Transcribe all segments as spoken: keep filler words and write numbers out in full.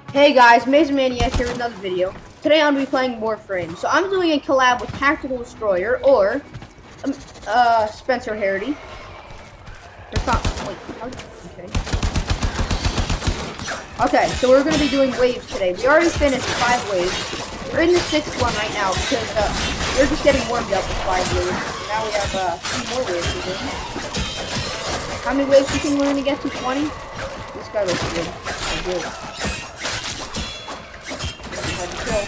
Hey guys, Maze Maniac here with another video. Today I'm going to be playing Warframe. So I'm doing a collab with Tactical Destroyer or um, uh, Spencer Harity. Wait, okay. Okay, so we're going to be doing waves today. We already finished five waves. We're in the sixth one right now because uh, we're just getting warmed up with five waves. Now we have uh, two more waves to do. How many waves do you think we're going to get to? twenty? This guy looks good. Oh, good. Kill.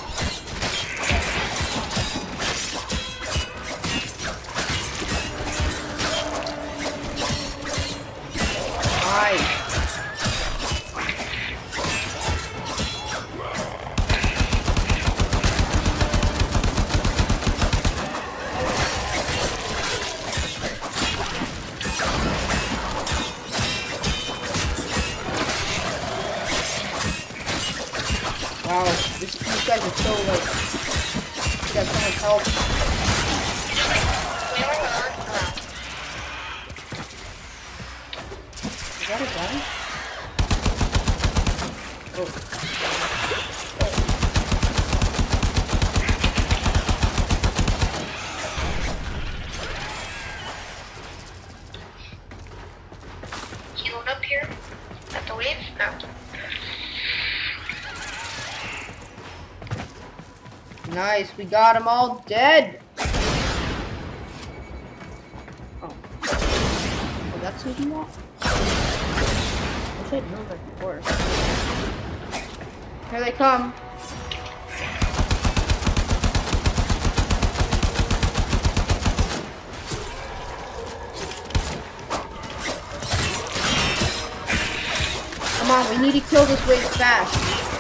Nice. Wow, this, these guys are so like, you got so much help. Is that a guy? Oh. You going up here at the wave? No. Nice, we got them all dead. Oh, oh that's who you want? I wish I'd known that before. Here they come. Come on, we need to kill this wave fast.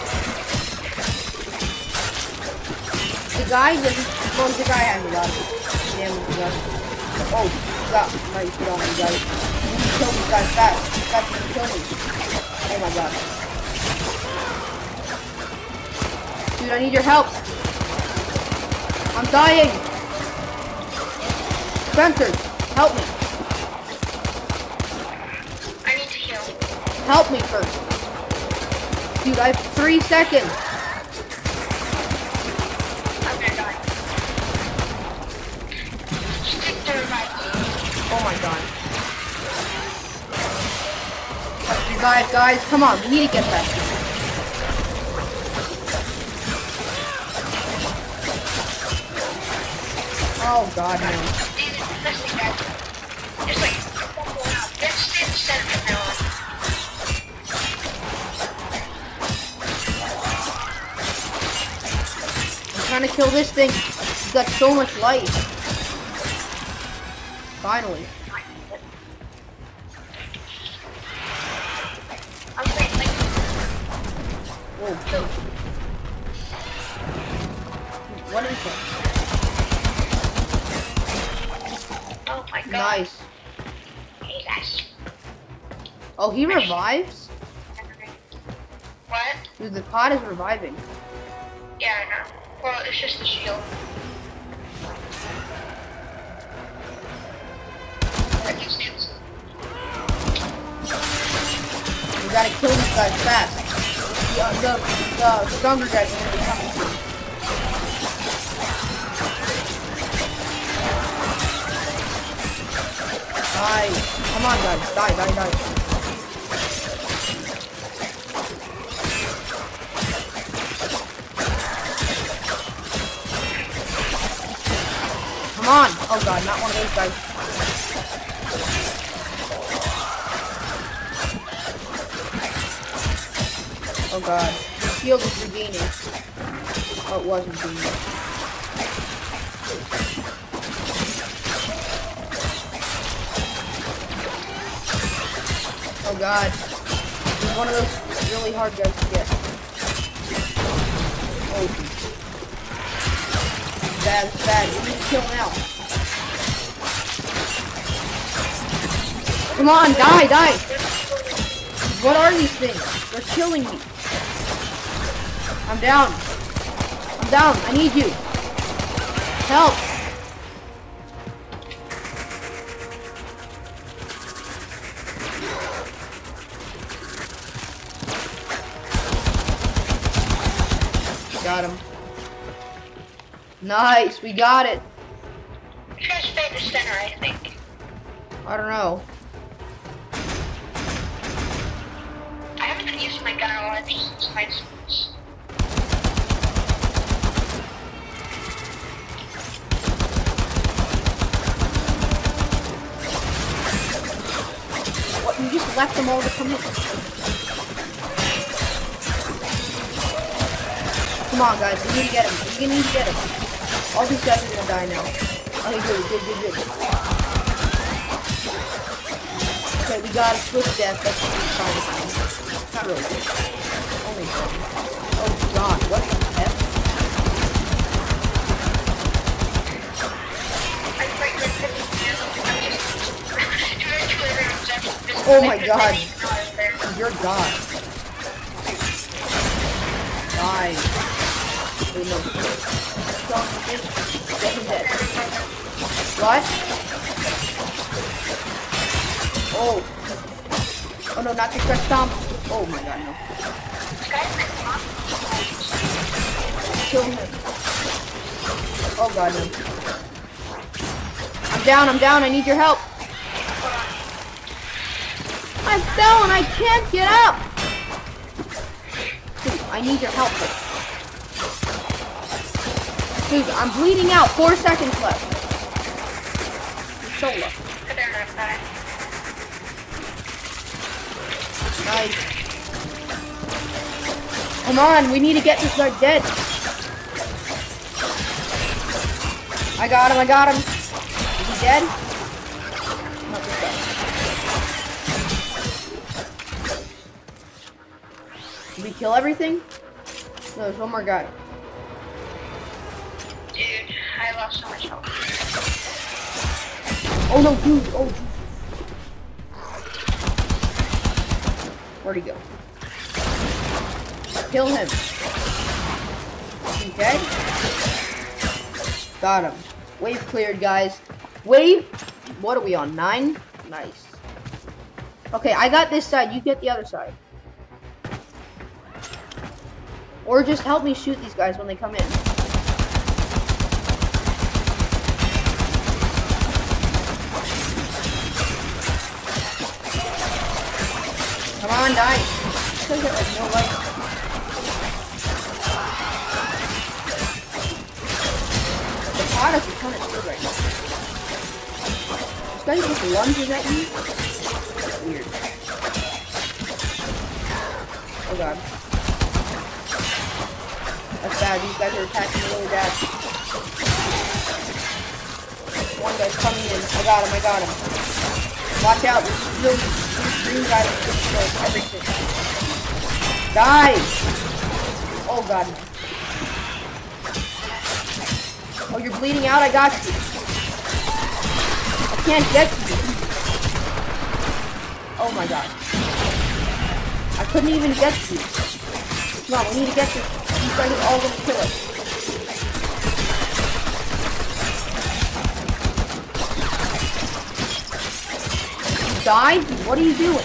The guy doesn't. Well, the guy has a lot of damage left. Oh, he got nice hit on me, guys. We need to kill these guys fast. These guys can kill me. Oh my god. Dude, I need your help. I'm dying. Spencer, help me. I need to heal. Help me first. Dude, I have three seconds. Oh my god. You guys, guys, come on, we need to get that. Oh god, no. Just like, let's stay in the center from now on. I'm trying to kill this thing. He's got so much life. Finally. Whoa. What is it? Oh my god. Nice. Hey guys. Oh, he revives? What? Dude, the pod is reviving. Yeah, I know. Well, it's just the shield. We gotta kill these guys fast. The, the, the stronger guys are gonna be coming soon. Nice. Come on, guys. Die, die, die. Come on. Oh god, not one of those guys. Oh god, the shield is regaining. Oh, it wasn't regaining. Oh god, he's one of those really hard guys to get. Oh, bad, bad. We need to kill now. Come on, die, die. What are these things? They're killing me. I'm down. I'm down. I need you. Help. Got him. Nice, we got it. You guys stay in the center, I think. I don't know. I haven't been using my gun a lot, just my skills. What, you just left them all to come in? Come on, guys, we need to get him. We need to get him. All these guys are gonna die now. Okay, good, good, good, good. Okay, we got a swift death. That's fine. Not really good. Only seven. Oh god, what the heck? Oh my god. You're god. Die. Wait, no. Get him dead. What? Oh. Oh no, not the correct stomp. Oh my god, no. Kill him. Oh god, no. I'm down, I'm down, I need your help. I fell and I can't get up. Dude, I need your help. Dude, I'm bleeding out. Four seconds left. You're so low. Nice. Come on, we need to get this guy dead. I got him, I got him. Is he dead? Not this guy. Did we kill everything? No, there's one more guy. Dude, I lost so much health. Oh no, dude. Oh, Jesus. Where'd he go? Kill him. Okay. Got him. Wave cleared, guys. Wave. What are we on? Nine? Nice. Okay, I got this side. You get the other side. Or just help me shoot these guys when they come in. Come on, die. Still get like no life. The product is kind of good right now. This guy just lunges at you. That's weird. Oh god. That's bad. These guys are attacking me really bad. One guy's coming in. I got him. I got him. Watch out. These really green guys are destroying everything. Die! Oh god. Oh, you're bleeding out. I got you. I can't get to you. Oh my god. I couldn't even get to you. Come on, we need to get this. These guys are all gonna kill us. Die? What are you doing?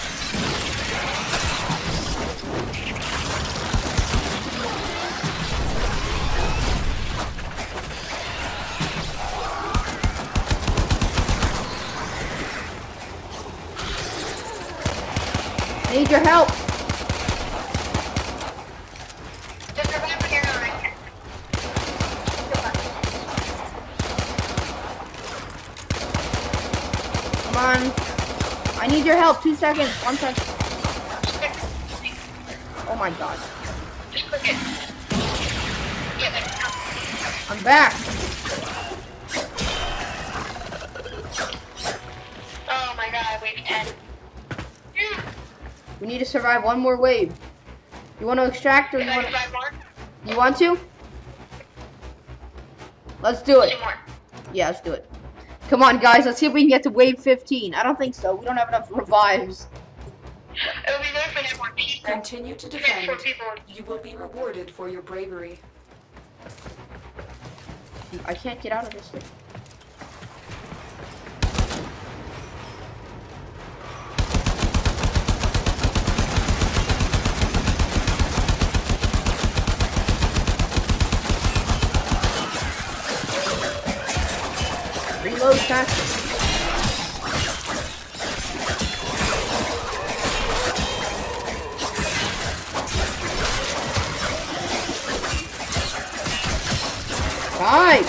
I need your help. Come on. I need your help. Two seconds. One second. Oh my god. Just click it. Yeah, there we go. I'm back. Oh my god, wave ten. We need to survive one more wave. You want to extract or you Can I want to? survive more? You want to? Let's do it. Two more. Yeah, let's do it. Come on, guys. Let's see if we can get to wave fifteen. I don't think so. We don't have enough revives. It would be better if we had more people. Continue to More defend. people. You will be rewarded for your bravery. I can't get out of this thing. faster. Nice!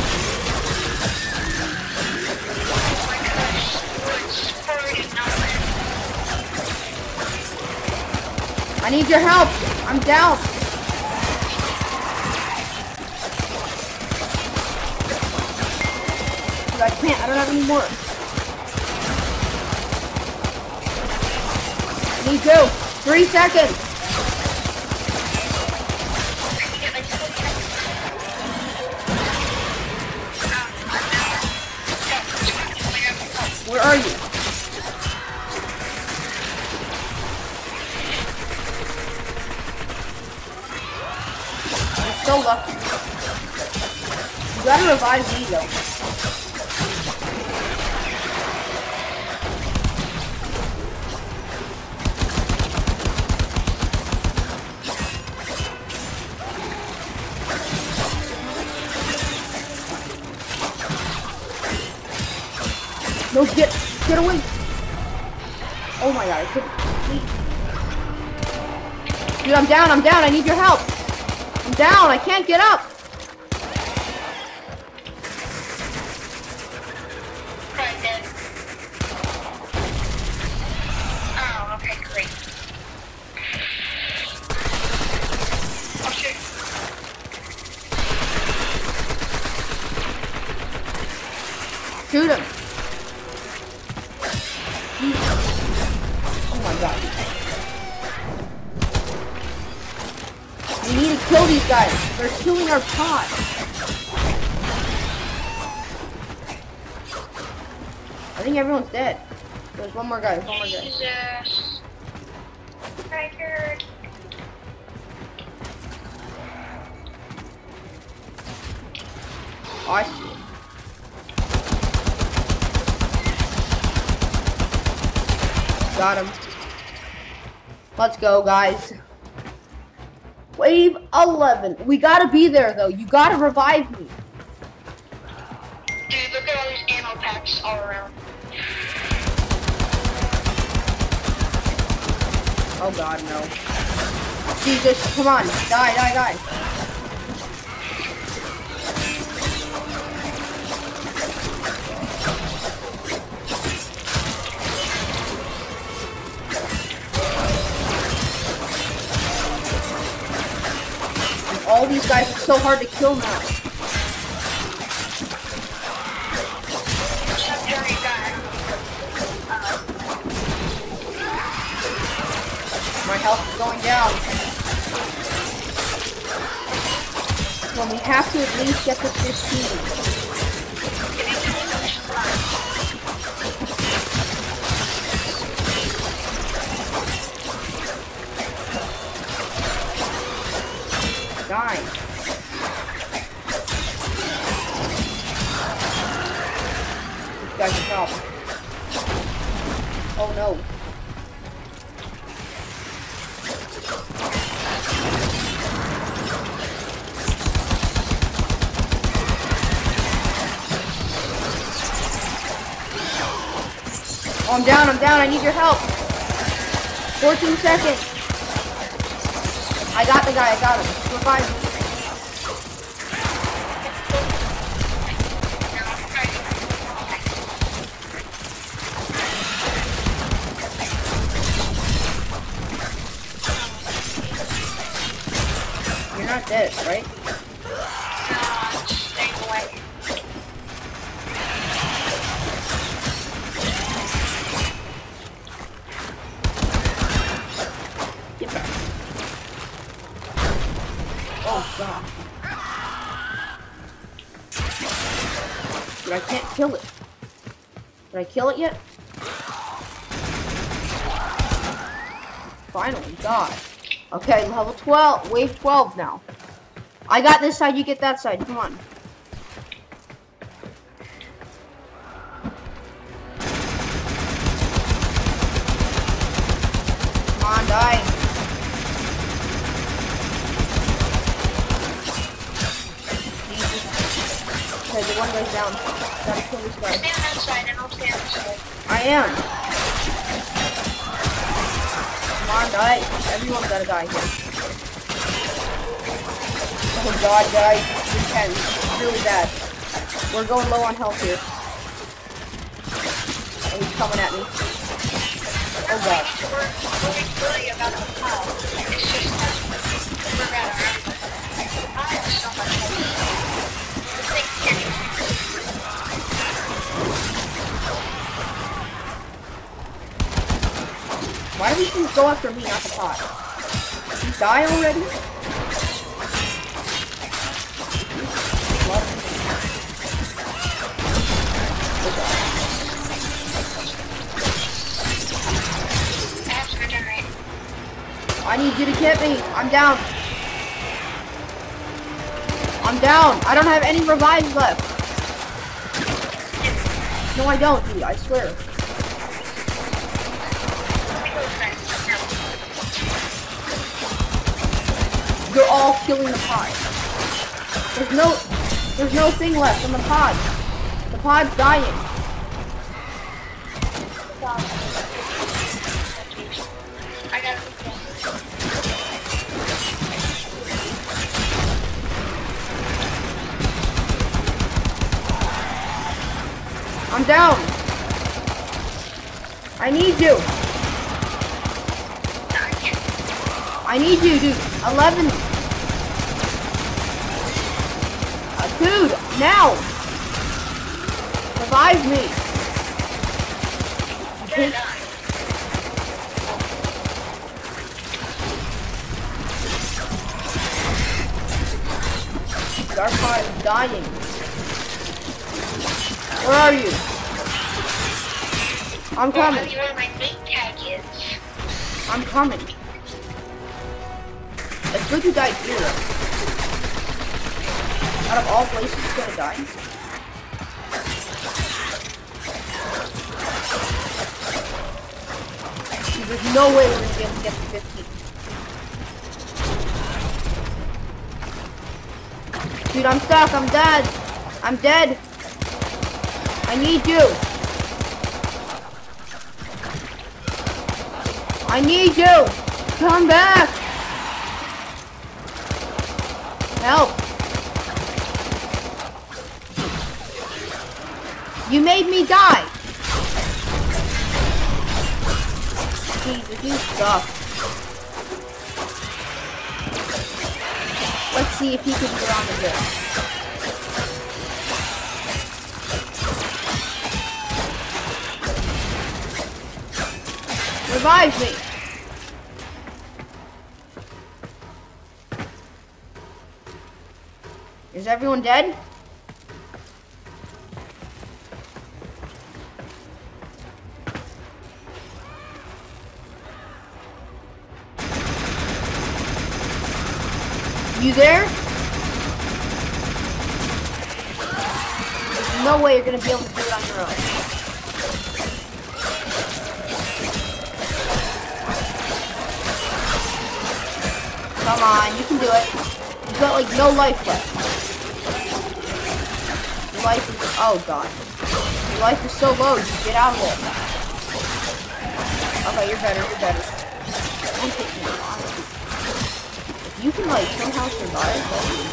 I need your help! I'm down! Dude, I can't, I don't have any more. I need two. Three seconds! Where are you? You're so lucky. You gotta revive me though. No, get, get away! Oh my god, I couldn't. Dude, I'm down, I'm down, I need your help! I'm down, I can't get up! Right then. Oh, okay, great. Oh shit. Shoot him! Oh my god. We need to kill these guys. They're killing our pod. I think everyone's dead. There's one more guy. There's one more guy. Jesus. Tiger. Oh, I see it. Got him. Let's go, guys. Wave eleven. We gotta be there, though. You gotta revive me. Dude, look at all these ammo packs all around. Oh god, no. Jesus, come on. Die, die, die. All these guys are so hard to kill now. My health is going down. Well, we have to at least get to fifteen. Die. This guy's a problem. Oh no. Oh, I'm down, I'm down, I need your help. fourteen seconds. I got the guy, I got him. Revive me. You're not dead, right? No, I'm staying away. Get back. Oh god. Dude, I can't kill it. Did I kill it yet? Finally, god. Okay, level twelve, wave twelve now. I got this side, you get that side, come on. Come on, die. Jesus. Okay, the one guy's down. Gotta kill this guy. Stay on that side and I'll stay on the side. I am. Come on, die. Everyone's gotta die here. Oh god, guys. This is intense. It's really bad. We're going low on health here. Oh, he's coming at me. Oh god. We're really worried about the pile. It's just we're bad around. I have so much health. This thing can't even. Why do these things go after me, not the pot? Did he die already? What? I need you to get me. I'm down. I'm down. I don't have any revives left. No, I don't, dude. I swear. You're all killing the pod. There's no, there's no thing left on the pod. The pod's dying. I got it. I'm down. I need you. I need you, dude. eleven. Uh, dude, now. Revive me. Okay. Our pod is dying. Where are you? I'm coming. Well, you know where my name tag is. I'm coming. It's good you died here. Out of all places, you're gonna die. Dude, there's no way we're gonna be able to get to fifteen. Dude, I'm stuck. I'm dead. I'm dead. I need you. I need you. Come back. Help. You made me die. Jesus, you suck. Let's see if he can get on the hill. Revive me! Is everyone dead? You there? There's no way you're gonna be able to do it on your own. Come on, you can do it. You've got like no life left. Your life is, oh god. Your life is so low, just get out of it. Okay, you're better, you're better. Don't take me on. If you can like somehow survive, that'd be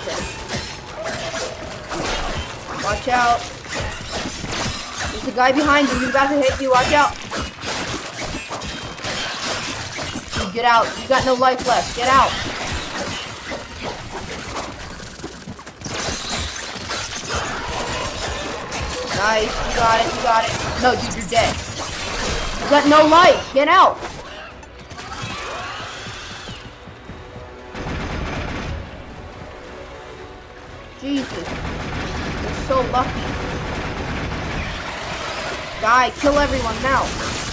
incredible. Watch out. There's a guy behind you, he's about to hit you, watch out. Dude, get out, you got no life left, get out. Nice, you got it, you got it. No, dude, you're dead. You got no life, get out. Jesus, you're so lucky. Die, kill everyone now.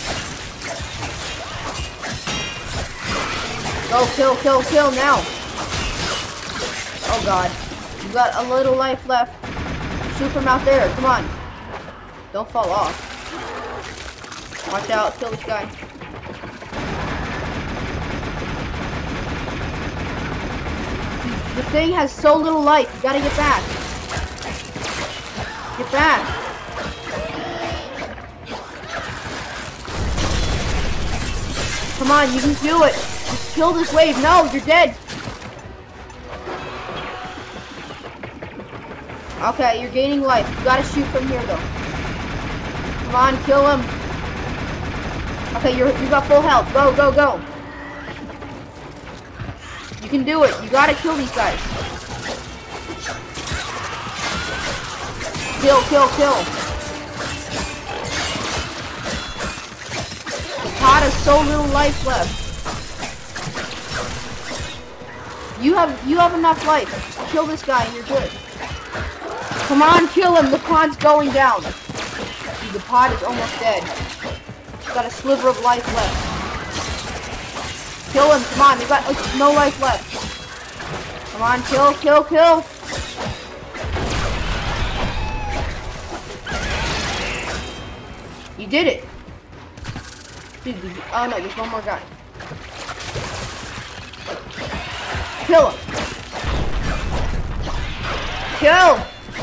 Go, kill, kill, kill now. Oh god, you got a little life left. Shoot from out there, come on. Don't fall off. Watch out, kill this guy. The thing has so little life, you gotta get back. Get back. Come on, you can do it. Just kill this wave. No, you're dead. Okay, you're gaining life. You gotta shoot from here, though. Come on, kill him. Okay, you're you got full health. Go, go, go. You can do it. You gotta kill these guys. Kill, kill, kill. The pod has so little life left. You have you have enough life. Just kill this guy and you're good. Come on, kill him. The pod's going down. Dude, the pod is almost dead. He's got a sliver of life left. Kill him. Come on. You got like, no life left. Come on, kill, kill, kill. You did it. Dude, did you, oh no, there's one more guy. Kill him. Kill.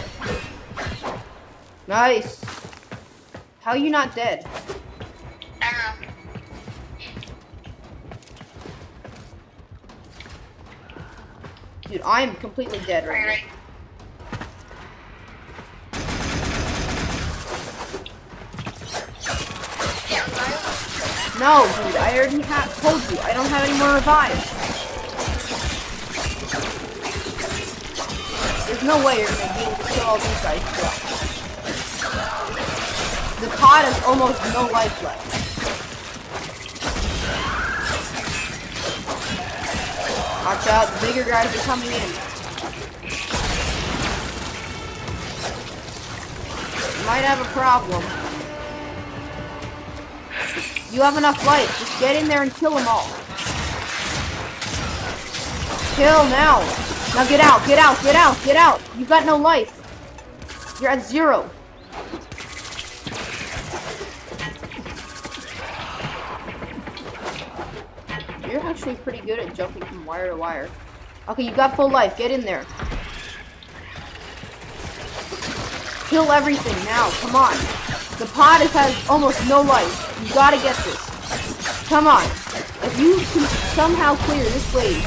Nice. How are you not dead? I don't know. Dude, I am completely dead right, Right, now. right. No, dude, I already have told you. I don't have any more revives. There's no way you're gonna be able to kill all these guys. The pod has almost no life left. Watch out, the bigger guys are coming in. You might have a problem. You have enough life. Just get in there and kill them all. Kill now. Now get out, get out, get out, get out. You've got no life. You're at zero. You're actually pretty good at jumping from wire to wire. Okay, you got full life. Get in there. Kill everything now. Come on. The pod has almost no life. You gotta get this. Come on. If you can somehow clear this wave.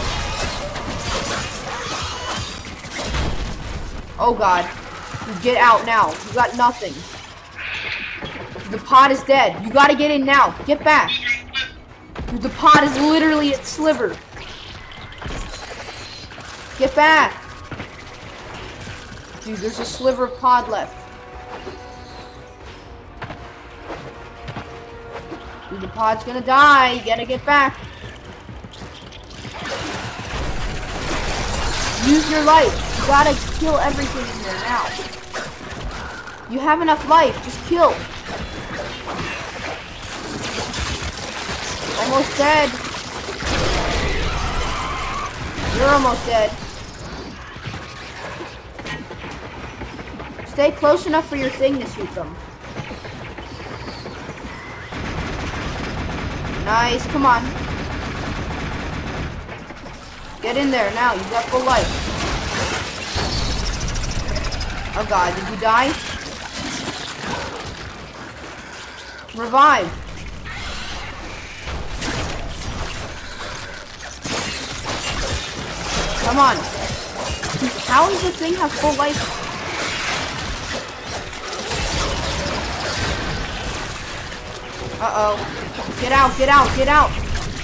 Oh god. You get out now. You got nothing. The pod is dead. You gotta get in now. Get back. Dude, the pod is literally at sliver. Get back. Dude, there's a sliver of pod left. Dude, the pod's gonna die. You gotta get back. Use your life. You gotta kill everything in there now. You have enough life. Just kill. Almost dead. You're almost dead. Stay close enough for your thing to shoot them. Nice, come on. Get in there now, you got full life. Oh god, did you die? Revive. Come on. How does the thing have full life? Uh-oh. Get out, get out, get out.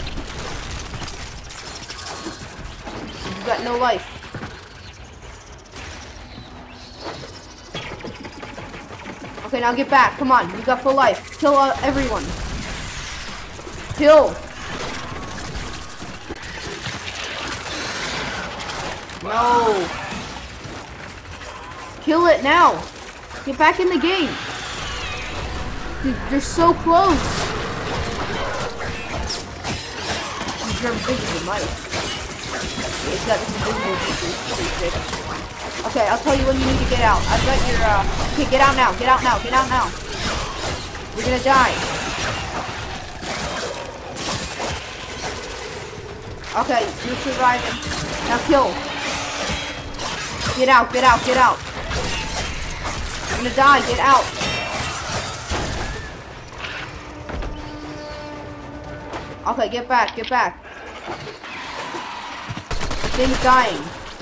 You got no life. Okay, now get back. Come on, you got full life. Kill uh, everyone. Kill. No. Kill it now. Get back in the game. Dude, they're so close. You're big as a mice. It's got this invisible feature. Okay, I'll tell you when you need to get out. I've got your, uh... Okay, get out now. Get out now. Get out now. You're gonna die. Okay, you're surviving. Now kill. Get out, get out, get out. gonna die. Get out. Okay, get back. Get back. The thing's dying.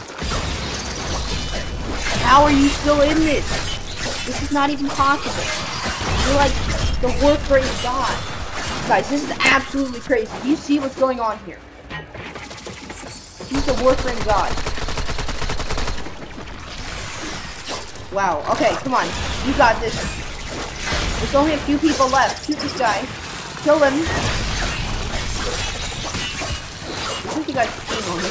How are you still in this? This is not even possible. You're like the Warframe god. Guys, this is absolutely crazy. Do you see what's going on here? He's the Warframe god. Wow. Okay, come on. You got this. There's only a few people left. Shoot this guy. Kill him. I think you guys aim on me.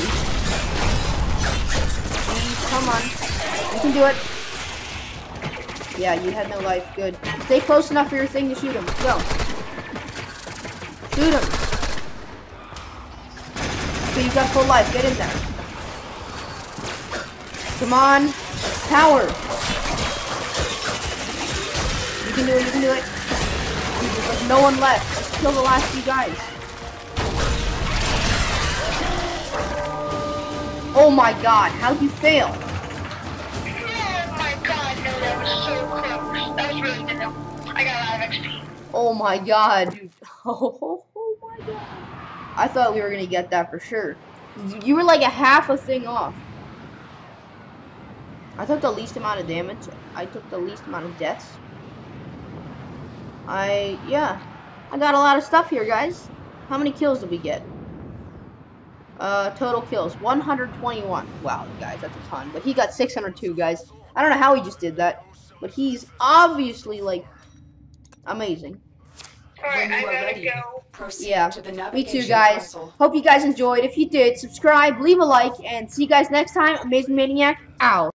Please, come on. You can do it. Yeah, you had no life. Good. Stay close enough for your thing to shoot him. Go. Shoot him. Okay, you got full life. Get in there. Come on. Power. You can do it. You can do it. There's like no one left. Let's kill the last few guys. Oh my god. How'd you fail? Oh my god, no, that was so close. That was really good. I got a lot of X P. Oh my god, dude. Oh, oh my god. I thought we were gonna get that for sure. You were like a half a thing off. I took the least amount of damage. I took the least amount of deaths. I, yeah. I got a lot of stuff here, guys. How many kills did we get? Uh, total kills, one hundred twenty-one. Wow, guys, that's a ton. But he got six hundred two, guys. I don't know how he just did that. But he's obviously, like, amazing. Alright, When I you are gotta ready, go. proceed Yeah, to the me navigation too, guys. console. Hope you guys enjoyed. If you did, subscribe, leave a like, and see you guys next time. Amazing Maniac, out.